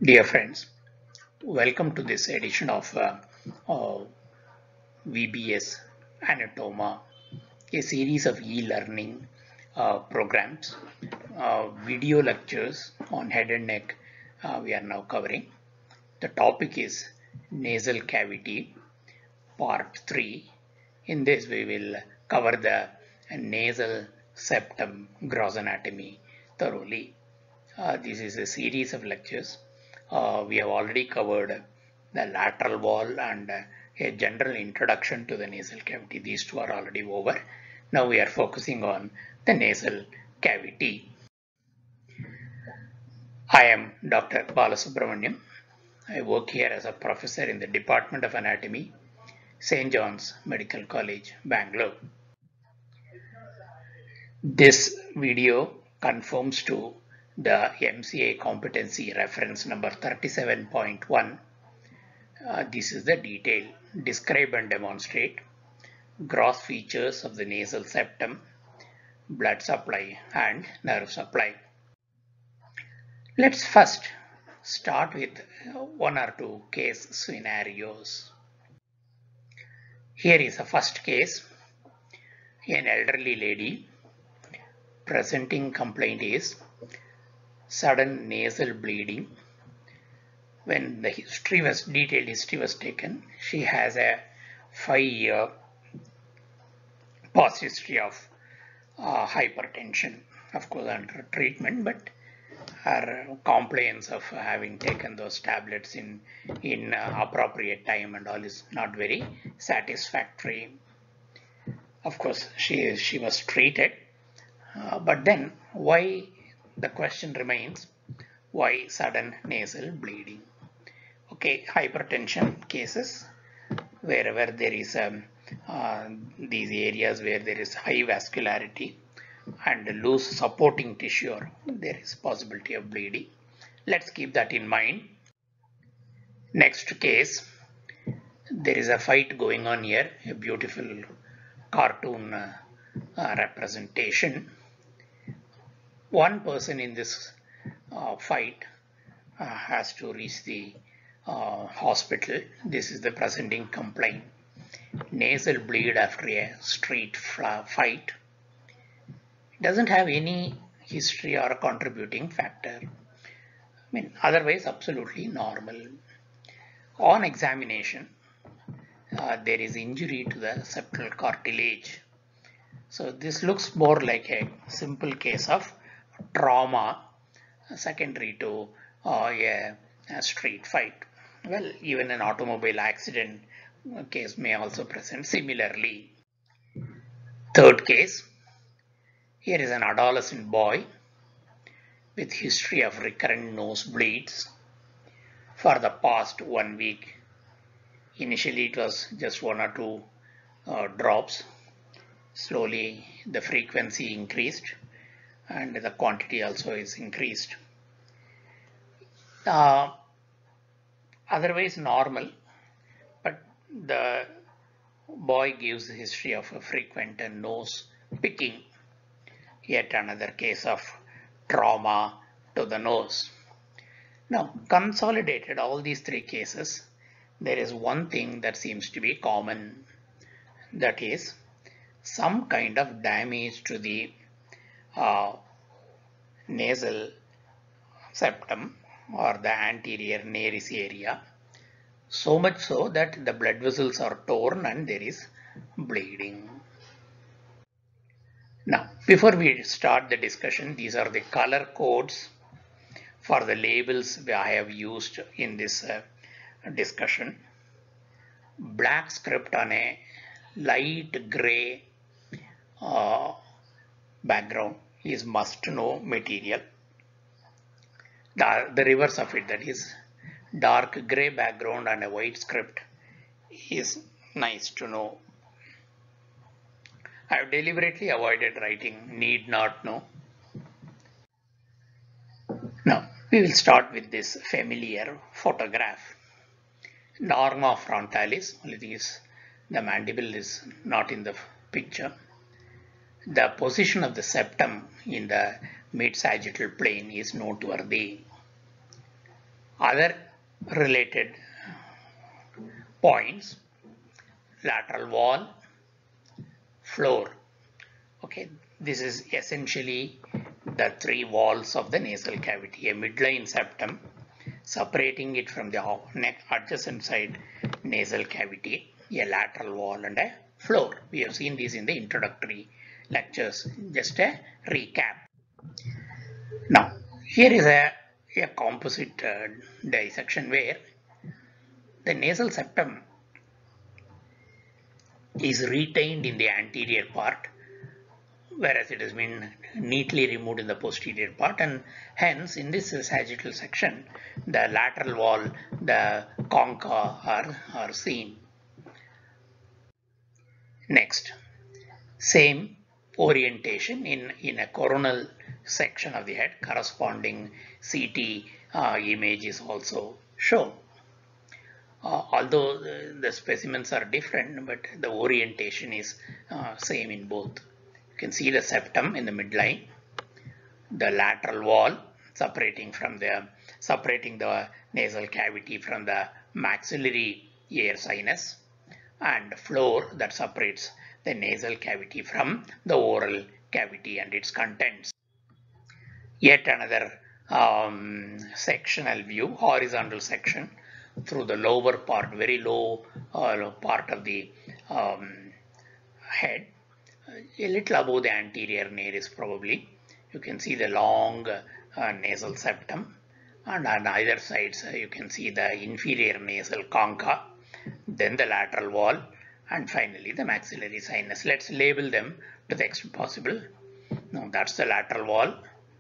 Dear friends, welcome to this edition of VBS Anatoma, a series of e-learning programs, video lectures on head and neck we are now covering. The topic is nasal cavity, part 3. In this we will cover the nasal septum gross anatomy thoroughly. This is a series of lectures. We have already covered the lateral wall and a general introduction to the nasal cavity. These two are already over. Now we are focusing on the nasal cavity. I am Dr. Balasubramaniam. I work here as a professor in the Department of Anatomy, St. John's Medical College, Bangalore. This video conforms to the MCA competency reference number 37.1. This is the detail. Describe and demonstrate gross features of the nasal septum, blood supply and nerve supply. Let's first start with one or two case scenarios. Here is the first case. An elderly lady presenting complaint is sudden nasal bleeding. When the detailed history was taken, she has a 5-year past history of hypertension, of course under treatment, but her compliance of having taken those tablets in appropriate time and all is not very satisfactory. Of course, she was treated, but then why, the question remains, why sudden nasal bleeding? Okay, hypertension cases, wherever there is these areas where there is high vascularity and loose supporting tissue, there is possibility of bleeding. Let's keep that in mind. Next case, there is a fight going on here, a beautiful cartoon representation. One person in this fight has to reach the hospital. This is the presenting complaint. Nasal bleed after a street fight. Doesn't have any history or a contributing factor. Otherwise absolutely normal. On examination, there is injury to the septal cartilage. So this looks more like a simple case of trauma secondary to a street fight. Well, even an automobile accident case may also present similarly. Third case, here is an adolescent boy with history of recurrent nosebleeds for the past 1 week. Initially it was just 1 or 2 drops. Slowly the frequency increased and the quantity also is increased. Otherwise normal, but the boy gives a history of a frequent nose picking. Yet another case of trauma to the nose. Now, consolidated all these 3 cases, there is one thing that seems to be common, that is some kind of damage to the nasal septum or the anterior nares area, so much so that the blood vessels are torn and there is bleeding. Now, before we start the discussion, these are the color codes for the labels I have used in this discussion. Black script on a light gray background is must know material. The reverse of it, that is dark gray background and a white script, is nice to know. I have deliberately avoided writing need not know. Now we will start with this familiar photograph. Norma frontalis, only thing is the mandible is not in the picture. The position of the septum in the mid-sagittal plane is noteworthy. Other related points: lateral wall, floor. Okay, this is essentially the three walls of the nasal cavity: a midline septum separating it from the neck adjacent side nasal cavity, a lateral wall, and a floor. We have seen these in the introductory lectures. Just a recap. Now, here is a composite dissection where the nasal septum is retained in the anterior part, whereas it has been neatly removed in the posterior part, and hence in this sagittal section the lateral wall, the concha are seen. Next, same orientation in a coronal section of the head, corresponding CT image is also shown. Although the specimens are different, but the orientation is same in both. You can see the septum in the midline, the lateral wall separating the nasal cavity from the maxillary air sinus, and floor that separates the nasal cavity from the oral cavity and its contents. Yet another sectional view, horizontal section through the lower part, very low part of the head, a little above the anterior nares probably. You can see the long nasal septum, and on either sides you can see the inferior nasal concha, then the lateral wall, and finally the maxillary sinus. Let's label them to the extent possible. Now that's the lateral wall,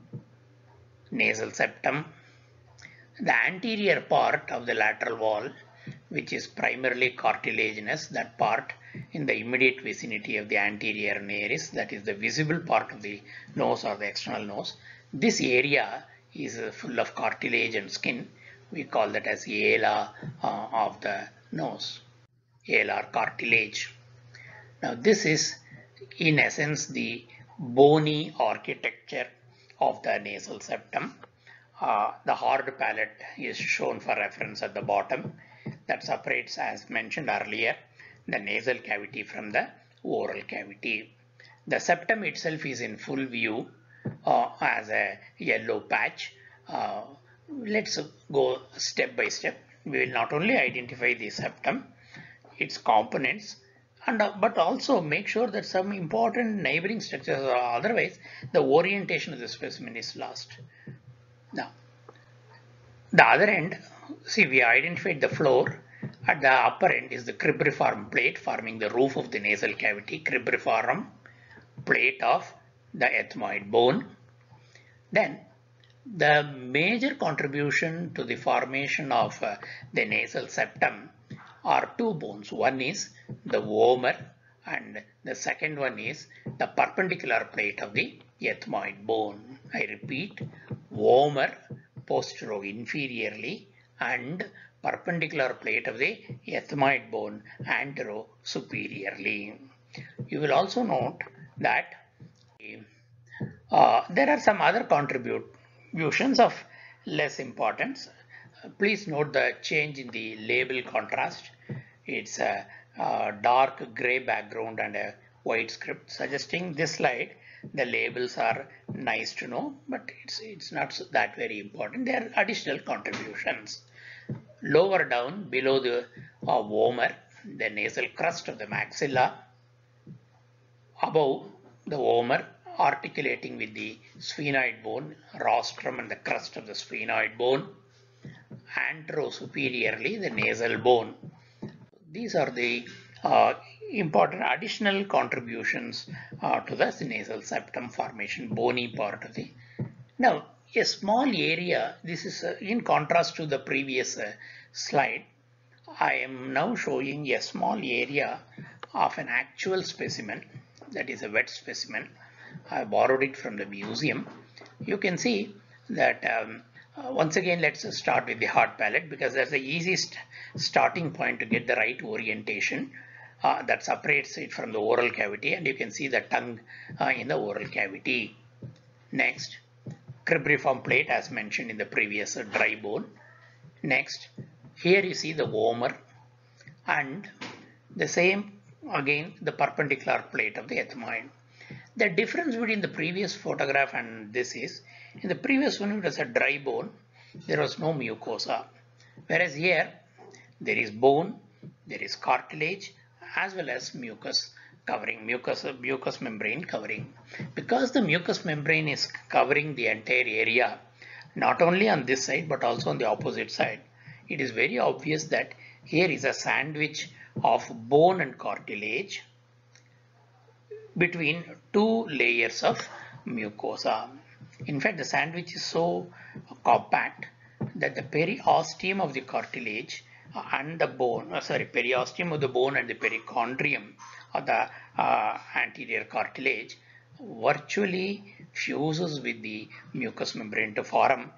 nasal septum. The anterior part of the lateral wall, which is primarily cartilaginous, that part in the immediate vicinity of the anterior nares, that is the visible part of the nose or the external nose. This area is full of cartilage and skin. We call that as ala of the nose, alar cartilage. Now this is in essence the bony architecture of the nasal septum. The hard palate is shown for reference at the bottom, that separates, as mentioned earlier, the nasal cavity from the oral cavity. The septum itself is in full view as a yellow patch. Let's go step by step. We will not only identify the septum, its components, and but also make sure that some important neighboring structures, or otherwise the orientation of the specimen is lost. Now, the other end, see, we identified the floor. At the upper end is the cribriform plate forming the roof of the nasal cavity, cribriform plate of the ethmoid bone. Then the major contribution to the formation of the nasal septum are two bones. One is the vomer and the second one is the perpendicular plate of the ethmoid bone. I repeat, vomer posterior-inferiorly and perpendicular plate of the ethmoid bone antero-superiorly. You will also note that there are some other contributions of less importance. Please note the change in the label contrast. It's a dark gray background and a white script, suggesting this slide the labels are nice to know, but it's not that very important. They are additional contributions. Lower down below the vomer, the nasal crest of the maxilla, above the vomer, articulating with the sphenoid bone, rostrum and the crest of the sphenoid bone, antero-superiorly the nasal bone. These are the important additional contributions to the nasal septum formation, bony part of the. Now, a small area, this is in contrast to the previous slide. I am now showing a small area of an actual specimen, that is a wet specimen. I borrowed it from the museum. You can see that once again, let's start with the hard palate, because that's the easiest starting point to get the right orientation that separates it from the oral cavity, and you can see the tongue in the oral cavity. Next, cribriform plate, as mentioned in the previous dry bone. Next, here you see the vomer and the same again the perpendicular plate of the ethmoid. The difference between the previous photograph and this is, in the previous one it was a dry bone, there was no mucosa, whereas here there is bone, there is cartilage as well as mucus covering, mucous membrane covering. Because the mucous membrane is covering the entire area, not only on this side but also on the opposite side, it is very obvious that here is a sandwich of bone and cartilage between two layers of mucosa. In fact, the sandwich is so compact that the periosteum of the cartilage and the bone, periosteum of the bone and the perichondrium of the anterior cartilage virtually fuses with the mucous membrane to form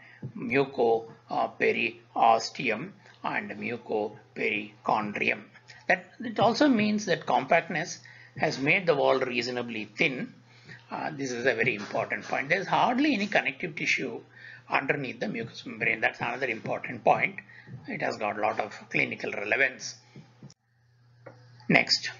mucoperiosteum and mucoperichondrium. That it also means that compactness has made the wall reasonably thin. This is a very important point. There is hardly any connective tissue underneath the mucous membrane. That's another important point. It has got a lot of clinical relevance. Next,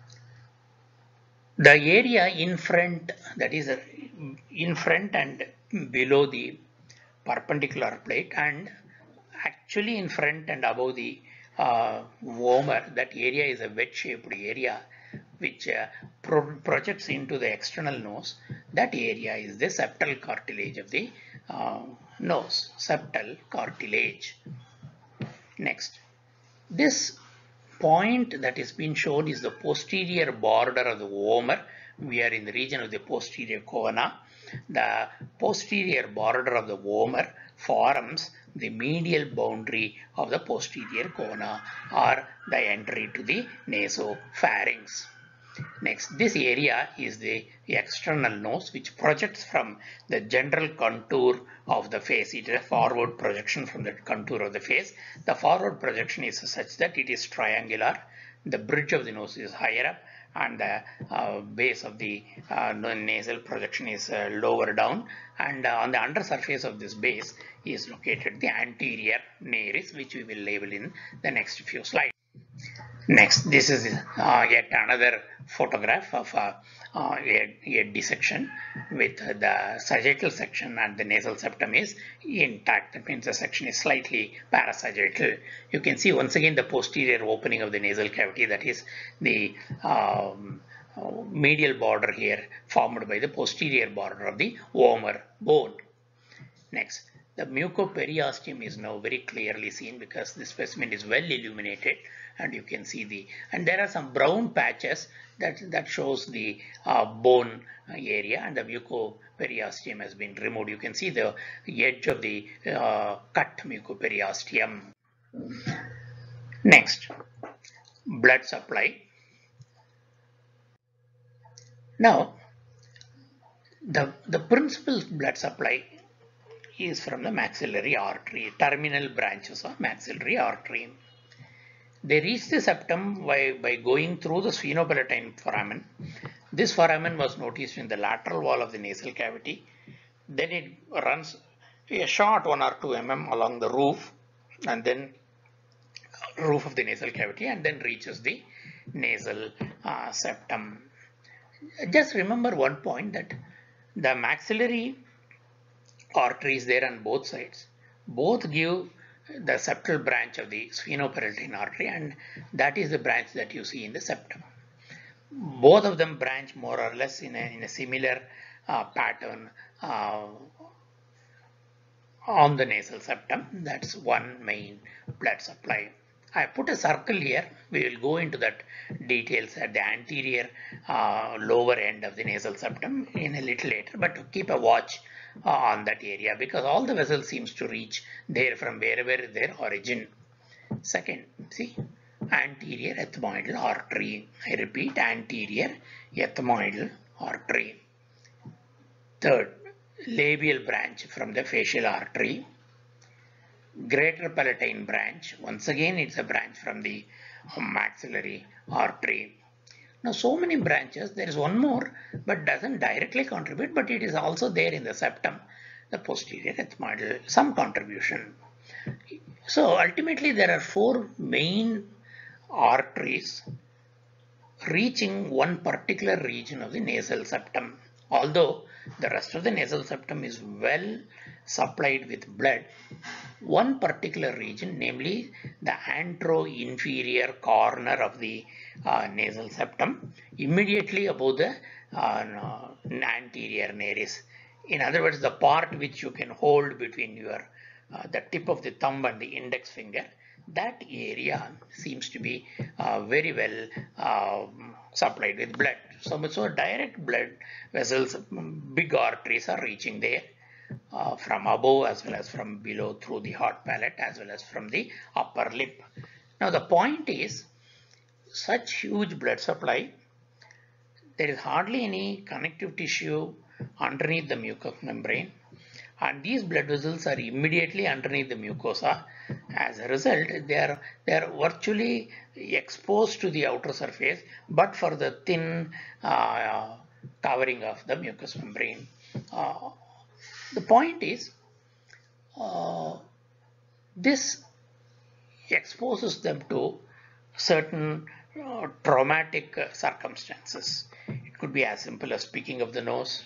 the area in front, that is in front and below the perpendicular plate, and actually in front and above the vomer, that area is a wedge-shaped area which projects into the external nose. That area is the septal cartilage of the nose, septal cartilage. Next, this point that is being shown is the posterior border of the vomer. We are in the region of the posterior cona. The posterior border of the vomer forms the medial boundary of the posterior cona or the entry to the nasopharynx. Next, this area is the external nose which projects from the general contour of the face. It is a forward projection from the contour of the face. The forward projection is such that it is triangular. The bridge of the nose is higher up and the base of the nasal projection is lower down, and on the undersurface of this base is located the anterior nares, which we will label in the next few slides. Next, this is yet another photograph of a dissection with the sagittal section and the nasal septum is intact. That means the section is slightly parasagittal. You can see once again the posterior opening of the nasal cavity, that is the medial border here formed by the posterior border of the vomer bone. Next, the mucoperiosteum is now very clearly seen because the specimen is well illuminated, and you can see and there are some brown patches that shows the bone area, and the mucoperiosteum has been removed. You can see the edge of the cut mucoperiosteum. Next, blood supply. Now, the principal blood supply is from the maxillary artery, terminal branches of maxillary artery. They reach the septum by going through the sphenopalatine foramen. This foramen was noticed in the lateral wall of the nasal cavity. Then it runs a short 1 or 2 mm along the roof, and then roof of the nasal cavity, and then reaches the nasal septum. Just remember one point, that the maxillary arteries there on both sides both give the septal branch of the sphenopalatine artery, and that is the branch that you see in the septum. Both of them branch more or less in a similar pattern on the nasal septum. That's one main blood supply. I put a circle here. We will go into that details at the anterior lower end of the nasal septum in a little later, but keep a watch on that area because all the vessels seems to reach there from wherever their origin. Second, see, anterior ethmoidal artery. I repeat, anterior ethmoidal artery. Third, labial branch from the facial artery. Greater palatine branch. Once again, it's a branch from the maxillary artery. Now, so many branches. There is one more, but doesn't directly contribute, but it is also there in the septum. The posterior ethmoidal, some contribution. So ultimately there are four main arteries reaching one particular region of the nasal septum. Although the rest of the nasal septum is well supplied with blood, one particular region, namely the antero-inferior corner of the nasal septum, immediately above the anterior nares. In other words, the part which you can hold between your the tip of the thumb and the index finger, that area seems to be very well supplied with blood. So direct blood vessels, big arteries are reaching there from above as well as from below through the hot palate as well as from the upper lip. Now the point is, such huge blood supply, there is hardly any connective tissue underneath the mucous membrane, and these blood vessels are immediately underneath the mucosa. As a result, they are virtually exposed to the outer surface, but for the thin covering of the mucous membrane. The point is, this exposes them to certain traumatic circumstances. It could be as simple as picking of the nose,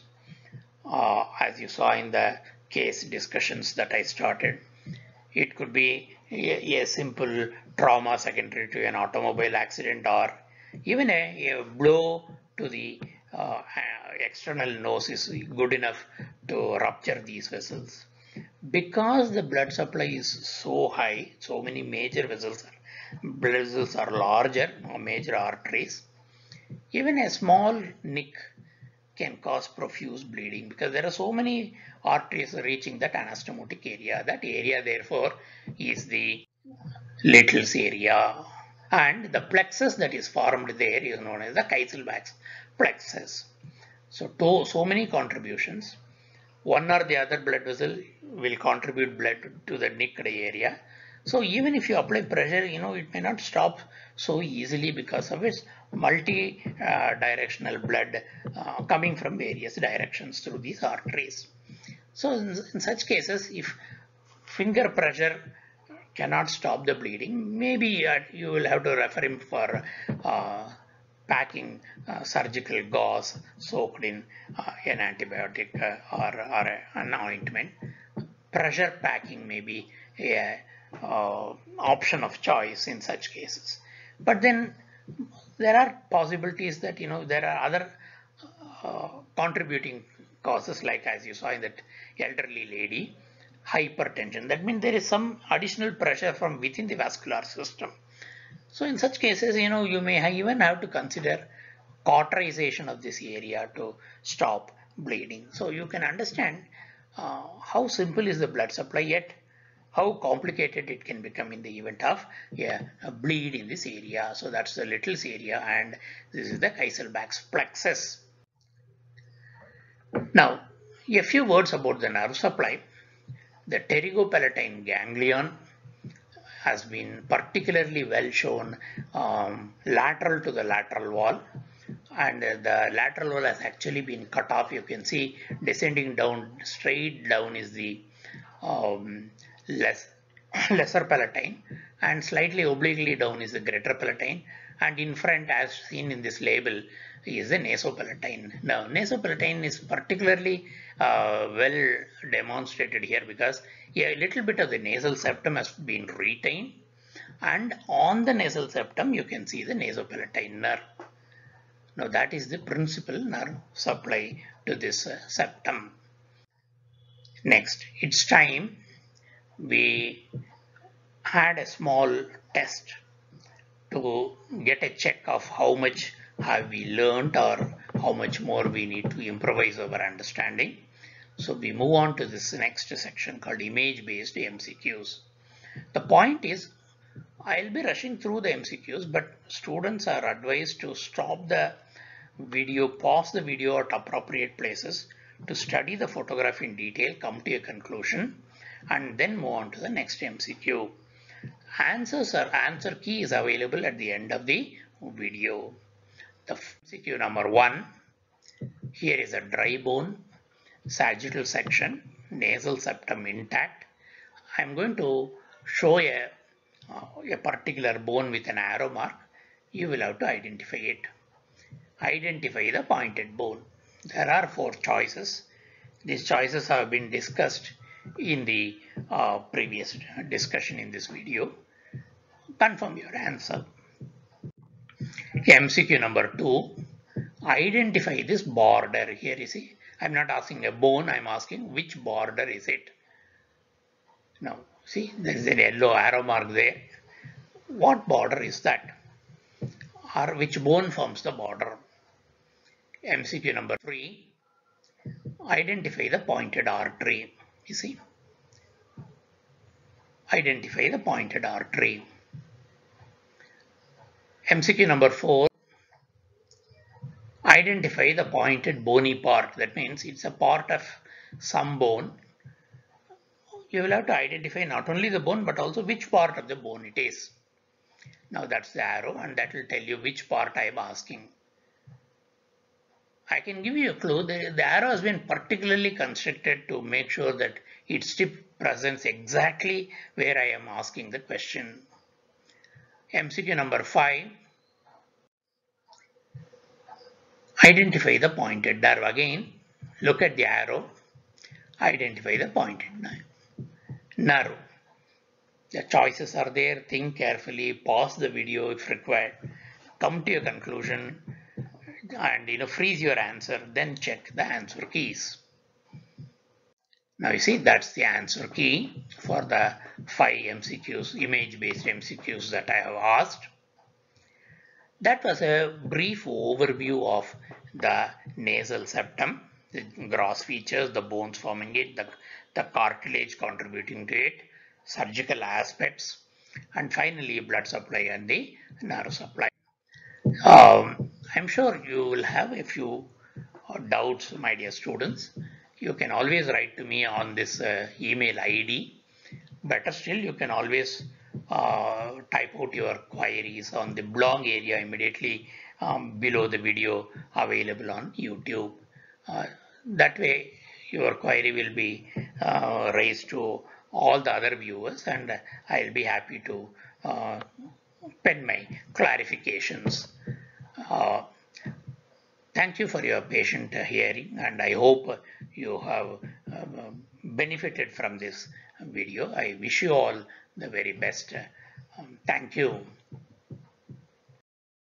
as you saw in the case discussions that I started. It could be a simple trauma secondary to an automobile accident, or even a blow to the external nose is good enough to rupture these vessels. Because the blood supply is so high, so many major blood vessels are larger, major arteries, even a small nick can cause profuse bleeding because there are so many arteries reaching that anastomotic area. That area therefore is the Little's area, and the plexus that is formed there is known as the Kieselbach's plexus. So many contributions. One or the other blood vessel will contribute blood to the nicked area. So even if you apply pressure, it may not stop so easily because of its multi-directional blood coming from various directions through these arteries. So in such cases, if finger pressure cannot stop the bleeding, maybe you will have to refer him for packing surgical gauze soaked in an antibiotic or an ointment. Pressure packing may be a option of choice in such cases. But then there are possibilities that there are other contributing causes, like as you saw in that elderly lady, hypertension. That means there is some additional pressure from within the vascular system. So in such cases, you may even have to consider cauterization of this area to stop bleeding. So you can understand how simple is the blood supply, yet how complicated it can become in the event of a bleed in this area. So that's the Little's area, and this is the Kieselbach's plexus. Now, a few words about the nerve supply. The pterygopalatine ganglion has been particularly well shown lateral to the lateral wall, and the lateral wall has actually been cut off. You can see descending down, straight down is the lesser palatine, and slightly obliquely down is the greater palatine, and in front, as seen in this label, is the nasopalatine. Now, nasopalatine is particularly well demonstrated here because a little bit of the nasal septum has been retained, and on the nasal septum you can see the nasopalatine nerve. Now that is the principal nerve supply to this septum. Next, it's time we had a small test to get a check of how much have we learned or how much more we need to improvise our understanding. So we move on to this next section called image-based MCQs. The point is, I'll be rushing through the MCQs, but students are advised to stop the video, pause the video at appropriate places to study the photograph in detail, come to a conclusion, and then move on to the next MCQ. Answer key is available at the end of the video. The MCQ number 1, here is a dry bone, sagittal section, nasal septum intact. I'm going to show a particular bone with an arrow mark, you will have to identify it. Identify the pointed bone. There are 4 choices. These choices have been discussed in the previous discussion in this video. Confirm your answer. MCQ number 2. Identify this border. Here you see, I'm not asking a bone, I'm asking which border is it. Now see, there is a yellow arrow mark there. What border is that? Or which bone forms the border? MCQ number 3. Identify the pointed artery. You see, identify the pointed artery. MCQ number 4. Identify the pointed bony part. That means it's a part of some bone. You will have to identify not only the bone but also which part of the bone it is. Now that's the arrow and that will tell you which part I am asking. I can give you a clue. The arrow has been particularly constructed to make sure that its tip presents exactly where I am asking the question. MCQ number 5. Identify the pointed nerve. Again, look at the arrow. Identify the pointed nerve. The choices are there. Think carefully. Pause the video if required. Come to a conclusion and freeze your answer. Then check the answer keys. Now you see, that's the answer key for the 5 MCQs, image-based MCQs that I have asked. That was a brief overview of the nasal septum, the gross features, the bones forming it, the cartilage contributing to it, surgical aspects, and finally blood supply and the nerve supply. I'm sure you will have a few doubts, my dear students. You can always write to me on this email ID. Better still, you can always type out your queries on the blog area immediately below the video available on YouTube. That way your query will be raised to all the other viewers and I'll be happy to pen my clarifications. Thank you for your patient hearing and I hope you have benefited from this video. I wish you all the very best. Thank you.